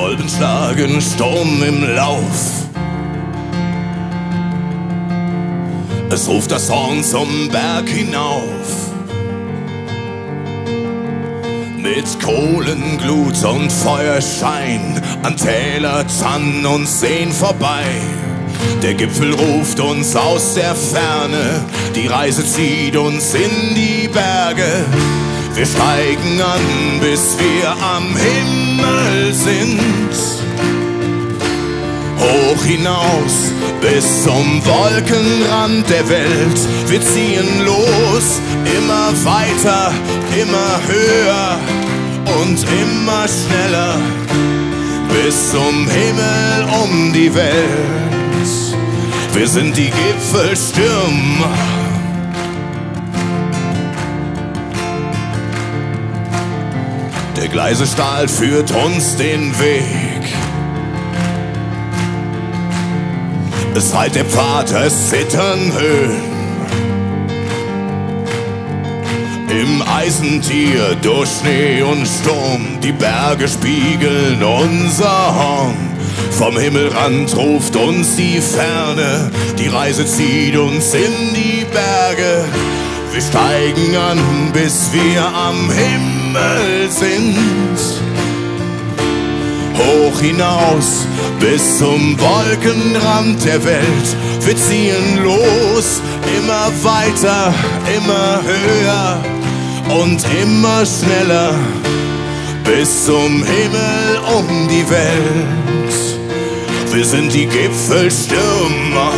Kolben schlagen, Sturm im Lauf. Es ruft das Horn zum Berg hinauf. Mit Kohlenglut und Feuerschein an Täler, Tannen und Seen vorbei. Der Gipfel ruft uns aus der Ferne, die Reise zieht uns in die Berge. Wir steigen an, bis wir am Himmel sind. Hoch hinaus, bis zum Wolkenrand der Welt. Wir ziehen los, immer weiter, immer höher und immer schneller. Bis zum Himmel um die Welt. Wir sind die Gipfelstürmer. Der Gleisestahl führt uns den Weg. Es hallt der Pfad, es zittern Höhen. Im Eisentier durch Schnee und Sturm, die Berge spiegeln unser Horn. Vom Himmelrand ruft uns die Ferne, die Reise zieht uns in die Berge. Wir steigen an, bis wir am Himmel sind. Hoch hinaus, bis zum Wolkenrand der Welt. Wir ziehen los, immer weiter, immer höher und immer schneller. Bis zum Himmel um die Welt. Wir sind die Gipfelstürmer.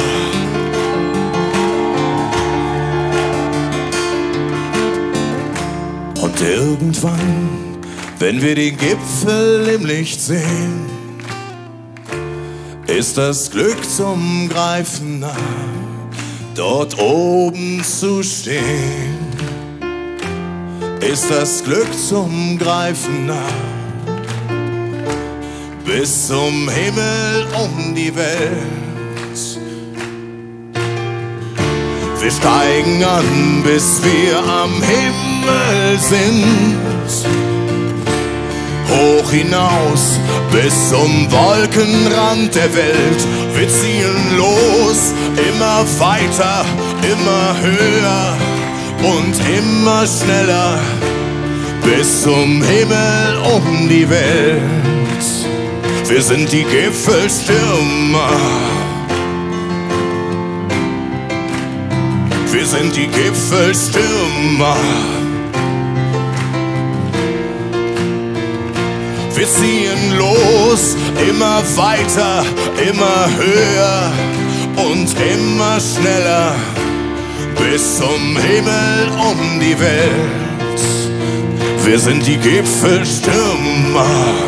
Und irgendwann, wenn wir den Gipfel im Licht sehen, ist das Glück zum Greifen nah, dort oben zu stehen. Ist das Glück zum Greifen nah, bis zum Himmel um die Welt. Wir steigen an, bis wir am Himmel sind. Hoch hinaus, bis zum Wolkenrand der Welt. Wir ziehen los, immer weiter, immer höher und immer schneller. Bis zum Himmel um die Welt. Wir sind die Gipfelstürmer. Wir sind die Gipfelstürmer. Wir ziehen los, immer weiter, immer höher und immer schneller. Bis zum Himmel um die Welt. Wir sind die Gipfelstürmer.